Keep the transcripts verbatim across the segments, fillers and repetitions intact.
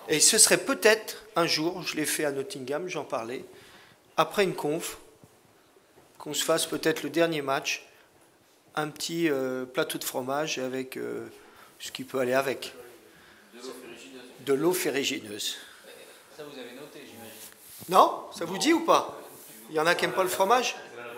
Et ce serait peut-être un jour, je l'ai fait à Nottingham, j'en parlais, après une conf, qu'on se fasse peut-être le dernier match, un petit euh, plateau de fromage avec euh, ce qui peut aller avec. De l'eau ferrugineuse. De l'eau ferrugineuse. Ça, vous avez noté, j'imagine. Non? Ça vous dit ou pas? Il y en a qui n'aiment pas le fromage?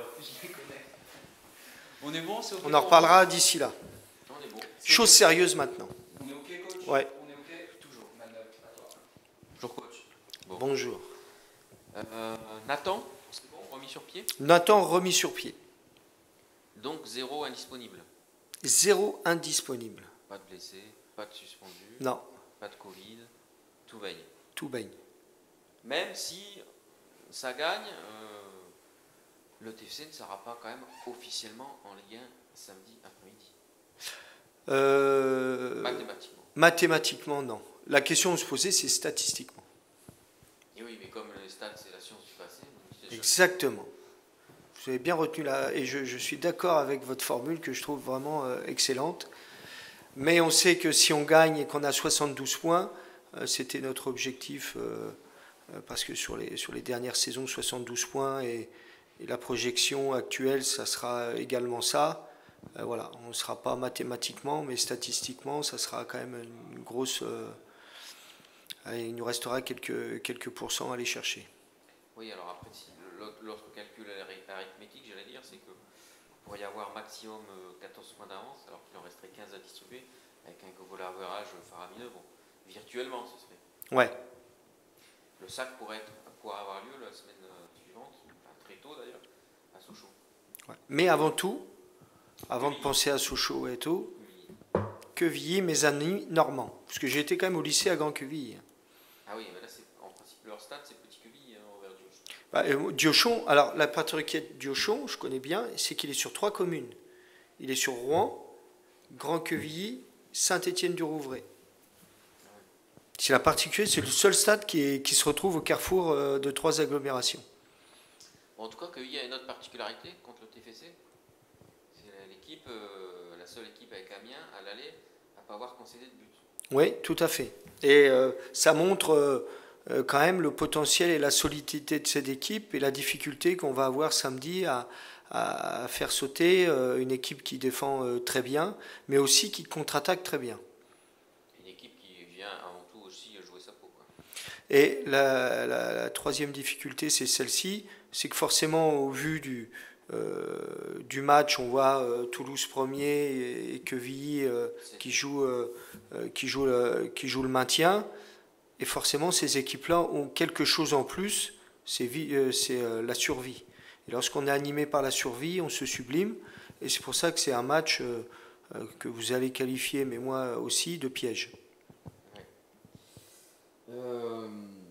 On est bon, c'est ok. On en reparlera d'ici là. On est bon. Chose sérieuse maintenant. On est ok, coach? Ouais. On est ok? Toujours. Bonjour, coach. Bon. Bonjour. Euh, Nathan, c'est bon, remis sur pied? Nathan remis sur pied. Donc zéro indisponible. Zéro indisponible. Pas de blessé, pas de suspendu. Non. Pas de Covid. Tout baigne. Tout baigne. Même si ça gagne, euh, le T F C ne sera pas quand même officiellement en Ligue un samedi après-midi. Euh, Mathématiquement. Mathématiquement, non. La question à se poser, c'est statistiquement. Et oui, mais comme les stats, c'est la science du passé. Exactement. Vous avez bien retenu là, et je, je suis d'accord avec votre formule que je trouve vraiment euh, excellente. Mais on sait que si on gagne et qu'on a soixante-douze points, euh, c'était notre objectif, euh, euh, parce que sur les, sur les dernières saisons, soixante-douze points, et, et la projection actuelle, ça sera également ça. Euh, voilà, on ne sera pas mathématiquement, mais statistiquement, ça sera quand même une grosse... Euh, il nous restera quelques, quelques pourcents à aller chercher. Oui, alors après, si l'autre calcul arithmétique, j'allais dire, c'est que vous pourriez avoir maximum quatorze points d'avance, alors qu'il en resterait quinze à distribuer, avec un goal average faramineux. Bon, virtuellement, ce serait. Ouais. Le sac pourrait, être, pourrait avoir lieu la semaine suivante, enfin, très tôt d'ailleurs, à Sochaux. Ouais. Mais avant tout, avant de penser à Sochaux et tout, Quevilly, mes amis normands, parce que j'ai été quand même au lycée à Grand-Quevilly. Ah oui, mais là, en principe, leur stade, c'est Petit Quevilly, hein, envers Diochon. Bah, euh, Diochon, alors la particularité de Diochon, je connais bien, c'est qu'il est sur trois communes. Il est sur Rouen, Grand-Quevilly, Saint-Étienne-du-Rouvray. C'est la particularité, c'est le seul stade qui, est, qui se retrouve au carrefour euh, de trois agglomérations. Bon, en tout cas, Quevilly a une autre particularité contre le T F C. C'est l'équipe, euh, la seule équipe avec Amiens à l'aller à ne pas avoir concédé de but. Oui, tout à fait. Et euh, ça montre euh, euh, quand même le potentiel et la solidité de cette équipe et la difficulté qu'on va avoir samedi à, à faire sauter euh, une équipe qui défend euh, très bien, mais aussi qui contre-attaque très bien. Une équipe qui vient avant tout aussi jouer sa peau, quoi. Et la, la, la troisième difficulté, c'est celle-ci, c'est que forcément, au vu du, euh, du match, on voit euh, Toulouse premier et, et Quevilly euh, qui, joue, euh, qui, joue le, qui joue le maintien. Et forcément, ces équipes-là ont quelque chose en plus, c'est euh, euh, la survie. Et lorsqu'on est animé par la survie, on se sublime. Et c'est pour ça que c'est un match euh, que vous allez qualifier, mais moi aussi, de piège. Ouais. Euh...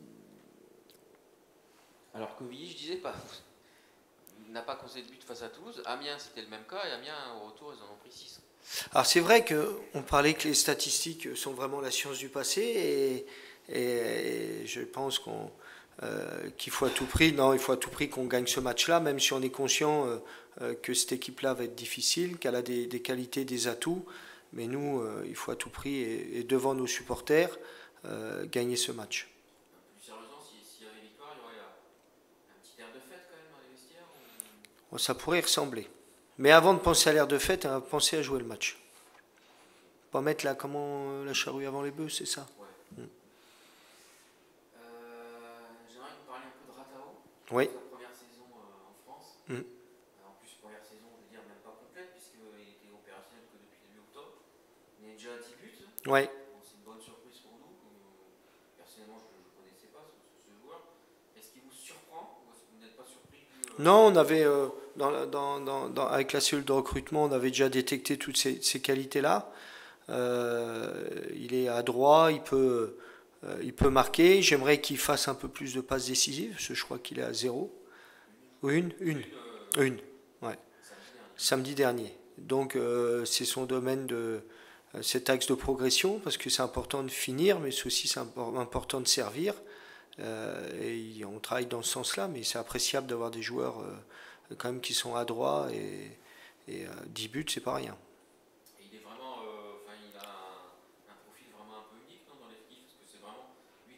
Alors Quevilly, je disais pas, n'a pas concédé de but face à Toulouse. Amiens, c'était le même cas, et Amiens, au retour, ils en ont pris six. Alors c'est vrai qu'on parlait que les statistiques sont vraiment la science du passé, et, et je pense qu'on, euh, qu'il faut à tout prix, non, il faut à tout prix qu'on gagne ce match-là, même si on est conscient euh, que cette équipe-là va être difficile, qu'elle a des, des qualités, des atouts, mais nous, euh, il faut à tout prix, et, et devant nos supporters, euh, gagner ce match. Plus sérieusement, s'il y avait victoire, il y aurait un petit air de fête quand même dans les vestiaires ou... Ça pourrait y ressembler. Mais avant de penser à l'air de fête, on va penser à jouer le match. Pas mettre là, comment, la charrue avant les bœufs, c'est ça? Ouais. Mm. Euh, J'aimerais vous parler un peu de Ratao. Oui. Sa première saison euh, en France. Mm. Euh, en plus, première saison, je veux dire, même pas complète, puisqu'il était opérationnel que depuis début octobre. Il y a déjà dix buts. Oui. Bon, c'est une bonne surprise pour nous. Personnellement, je ne connaissais pas ce, ce joueur. Est-ce qu'il vous surprend ou est-ce que vous n'êtes pas surpris que, euh... Non, on avait, euh, dans, dans, dans, dans, avec la cellule de recrutement, on avait déjà détecté toutes ces, ces qualités-là. Euh, il est adroit, il peut, euh, il peut marquer. J'aimerais qu'il fasse un peu plus de passes décisives, parce que je crois qu'il est à zéro. Ou une Une. Une, ouais. Samedi dernier. Donc euh, c'est son domaine de euh, cet axe de progression, parce que c'est important de finir, mais c'est aussi important de servir. Euh, et on travaille dans ce sens-là, mais c'est appréciable d'avoir des joueurs euh, quand même qui sont adroits, et, et euh, dix buts, c'est pas rien. Il est vraiment, euh, enfin, il a un, un profil vraiment un peu unique, non, dans l'effectif, parce que c'est vraiment lui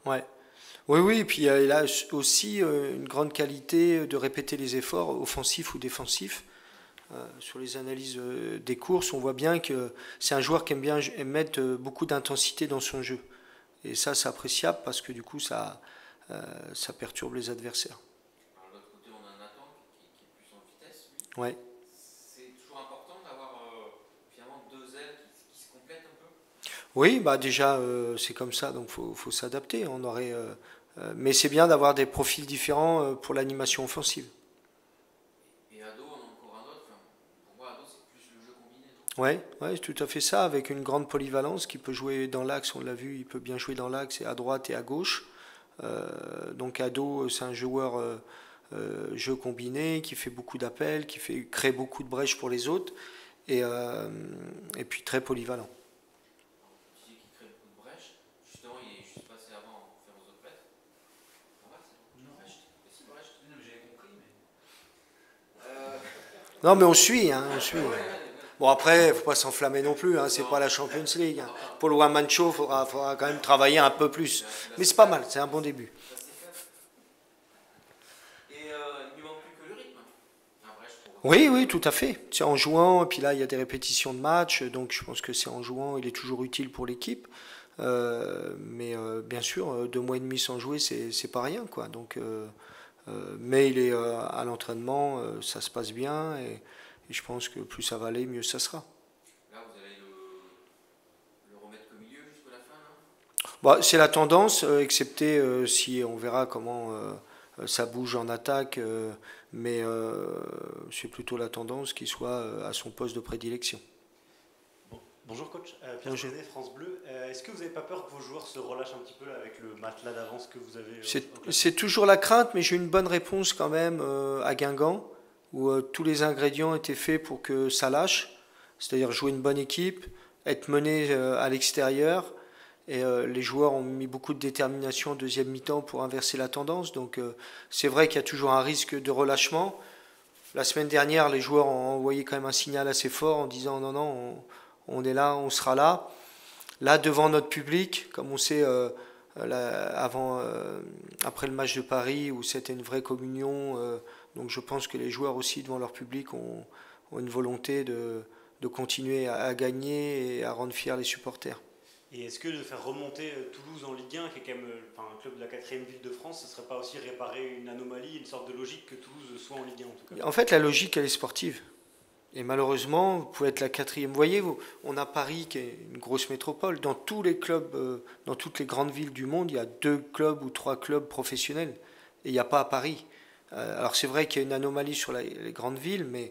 Ouais. Oui, oui, et puis il a aussi euh, une grande qualité de répéter les efforts offensifs ou défensifs. Euh, sur les analyses euh, des courses, on voit bien que c'est un joueur qui aime bien aime mettre euh, beaucoup d'intensité dans son jeu. Et ça, c'est appréciable parce que du coup, ça, euh, ça perturbe les adversaires. Alors, de l'autre côté, on a un Nathan qui, qui est plus en vitesse, lui. Ouais. C'est toujours important d'avoir euh, finalement deux ailes qui, qui se complètent un peu. Oui, bah déjà, euh, c'est comme ça, donc il faut, faut s'adapter. On aurait, euh, euh, mais c'est bien d'avoir des profils différents euh, pour l'animation offensive. Et, et Ado, on a encore un autre. Enfin, pour moi, Ado, c'est plus le jeu combiné, non? Ouais, ouais, c'est tout à fait ça, avec une grande polyvalence qui peut jouer dans l'axe, on l'a vu, il peut bien jouer dans l'axe et à droite et à gauche. Euh, donc Ado, c'est un joueur euh, euh, jeu combiné qui fait beaucoup d'appels, qui fait crée beaucoup de brèches pour les autres et, euh, et puis très polyvalent. Alors, tu dis qu'il crée beaucoup de brèches. Justement, il est juste passé avant en faire aux oplettes. Ça va, c'est Non. brèche. Mais si, brèche. Non, mais j'avais compris, mais. Euh, Non, mais on suit, hein, on suit. ouais, ouais, ouais. Bon après, faut pas s'enflammer non plus, hein, c'est Non. pas la Champions League. Hein. Pour le One Man Show, faudra, faudra quand même travailler un peu plus. Mais c'est pas mal, c'est un bon début. Ça, c'est fait. Et euh, il ne manque plus que le rythme. Un brèche pour. Oui, oui, tout à fait. C'est en jouant, et puis là, il y a des répétitions de matchs, donc je pense que c'est en jouant, il est toujours utile pour l'équipe. Euh, mais euh, bien sûr, euh, deux mois et demi sans jouer, c'est c'est pas rien, quoi. Donc, euh, euh, mais il est euh, à l'entraînement, euh, ça se passe bien, et, et je pense que plus ça va aller, mieux ça sera. Là, vous allez le, le remettre qu'au milieu jusqu'à la fin, là. Bah, c'est la tendance, euh, excepté euh, si on verra comment euh, euh, ça bouge en attaque, euh, mais euh, c'est plutôt la tendance qu'il soit euh, à son poste de prédilection. Bon. Bonjour coach, euh, Pierre Bonjour. Cézet, France Bleu. Euh, Est-ce que vous n'avez pas peur que vos joueurs se relâchent un petit peu là, avec le matelas d'avance que vous avez euh, C'est au classement? c'est toujours la crainte, mais j'ai une bonne réponse quand même euh, à Guingamp, où euh, tous les ingrédients étaient faits pour que ça lâche, c'est-à-dire jouer une bonne équipe, être mené euh, à l'extérieur, et euh, les joueurs ont mis beaucoup de détermination en deuxième mi-temps pour inverser la tendance, donc euh, c'est vrai qu'il y a toujours un risque de relâchement. La semaine dernière, les joueurs ont envoyé quand même un signal assez fort en disant non, non, on, on est là, on sera là. Là, devant notre public, comme on sait, euh, là, avant, euh, après le match de Paris, où c'était une vraie communion, euh, donc je pense que les joueurs aussi, devant leur public, ont, ont une volonté de, de continuer à, à gagner et à rendre fiers les supporters. Et est-ce que de faire remonter euh, Toulouse en Ligue un, qui est quand même euh, enfin, un club de la quatrième ville de France, ce ne serait pas aussi réparer une anomalie, une sorte de logique que Toulouse soit en Ligue un en tout cas? En fait, la logique, elle est sportive. Et malheureusement, vous pouvez être la quatrième. Vous voyez, vous, on a Paris qui est une grosse métropole. Dans tous les clubs, euh, dans toutes les grandes villes du monde, il y a deux clubs ou trois clubs professionnels. Et il n'y a pas à Paris. Euh, alors c'est vrai qu'il y a une anomalie sur la, les grandes villes, mais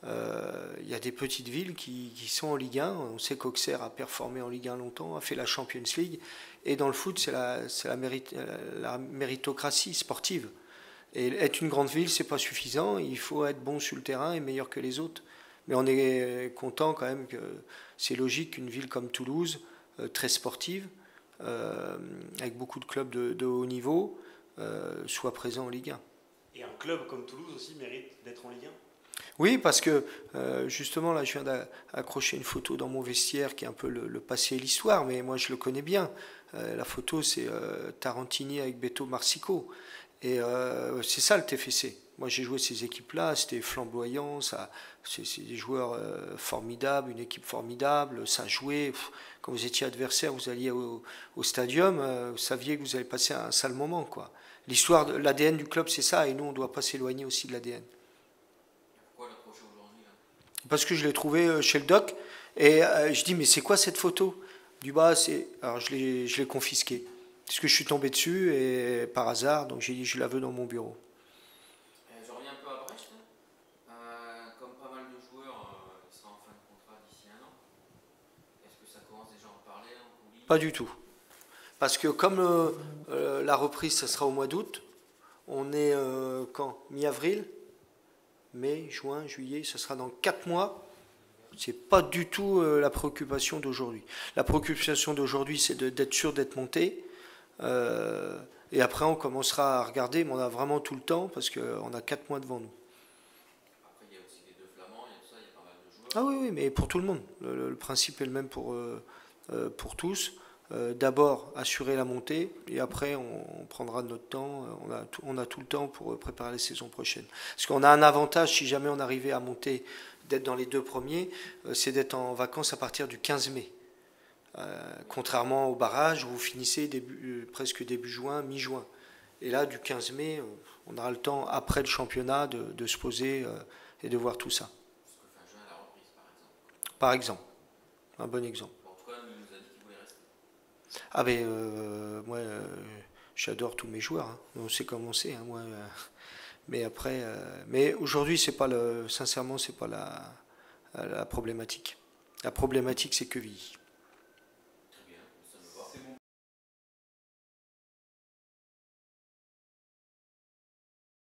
euh, il y a des petites villes qui, qui sont en Ligue un. On sait qu'Auxerre a performé en Ligue un longtemps, a fait la Champions League. Et dans le foot, c'est la, c'est la, mérite, la méritocratie sportive. Et être une grande ville, c'est pas suffisant. Il faut être bon sur le terrain et meilleur que les autres. Mais on est content quand même que c'est logique qu'une ville comme Toulouse, euh, très sportive, euh, avec beaucoup de clubs de, de haut niveau, euh, soit présent en Ligue un. Et un club comme Toulouse aussi mérite d'être en Ligue un? Oui, parce que euh, justement, là, je viens d'accrocher une photo dans mon vestiaire qui est un peu le, le passé et l'histoire, mais moi, je le connais bien. Euh, la photo, c'est euh, Tarantini avec Beto Marsico. Et euh, c'est ça le T F C. Moi, j'ai joué ces équipes-là, c'était flamboyant, ça, c'est, c'est des joueurs euh, formidables, une équipe formidable, ça jouait. Pff, quand vous étiez adversaire, vous alliez au, au stadium, euh, vous saviez que vous allez passer un sale moment, quoi. L'histoire, de l'A D N du club, c'est ça, et nous, on ne doit pas s'éloigner aussi de l'A D N. Pourquoi l'approcher aujourd'hui, là? Parce que je l'ai trouvé euh, chez le doc, et euh, je dis, mais c'est quoi cette photo? Du bas, c'est. Alors, je l'ai, je l'ai confisquée. Parce que je suis tombé dessus, et par hasard, donc j'ai dit, je la veux dans mon bureau. Euh, je reviens un peu à Brest. Euh, comme pas mal de joueurs, euh, ils seront en fin de contrat d'ici un an. Est-ce que ça commence déjà à en parler en coulisses? Pas du tout. Parce que comme euh, euh, la reprise, ça sera au mois d'août, on est euh, quand? Mi-avril, mai, juin, juillet, ça sera dans quatre mois. C'est pas du tout euh, la préoccupation d'aujourd'hui. La préoccupation d'aujourd'hui, c'est de, d'être sûr d'être monté. Euh, et après, on commencera à regarder, mais on a vraiment tout le temps parce qu'on a quatre mois devant nous. Après, il y a aussi les deux Flamands, il y a tout ça, il y a pas mal de joueurs. Ah oui, oui, mais pour tout le monde. Le, le- le principe est le même pour, euh, euh, pour tous. euh, d'abord assurer la montée et après on, on prendra notre temps, on a, tout, on a tout le temps pour préparer la saison prochaine. Parce qu'on a un avantage si jamais on arrivait à monter, d'être dans les deux premiers, euh, c'est d'être en vacances à partir du quinze mai. Euh, contrairement au barrage où vous finissez début, euh, presque début juin, mi-juin. Et là, du quinze mai, on aura le temps, après le championnat, de, de se poser euh, et de voir tout ça. Parce que fin juin, la reprise, par exemple. Par exemple. Un bon exemple. Bon, en tout cas, il nous a dit qu'il voulait rester. Ah ben, euh, moi, euh, j'adore tous mes joueurs. Hein. On sait comment c'est, hein, moi. Euh, mais après, euh, mais aujourd'hui, c'est pas le, sincèrement, c'est pas la, la problématique. La problématique, c'est Quevilly.